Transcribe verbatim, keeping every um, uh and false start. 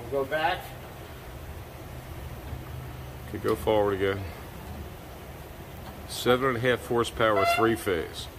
We'll go back. Okay, go forward again. Seven and a half horsepower, three phase.